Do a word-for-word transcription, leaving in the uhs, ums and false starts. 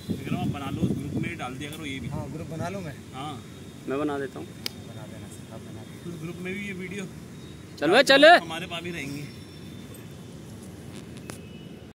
विक्रम आप बना लो, ग्रुप में डाल दिया करो ये भी। हाँ ग्रुप बना लो मैं। हाँ मैं बना देता हूँ। बना देना, सब बना देना। उस ग्रुप में भी ये वीडियो चल भाई चल। हमारे पास भी रहेंगे।